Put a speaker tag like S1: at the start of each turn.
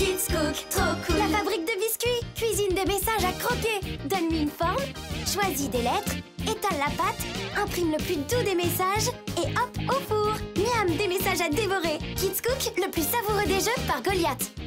S1: Kids Cook, trop cool. La fabrique de biscuits, cuisine des messages à croquer. Donne-lui une forme, choisis des lettres, étale la pâte, imprime le plus doux des messages et hop, au four. Miam, des messages à dévorer. Kids Cook, le plus savoureux des jeux par Goliath.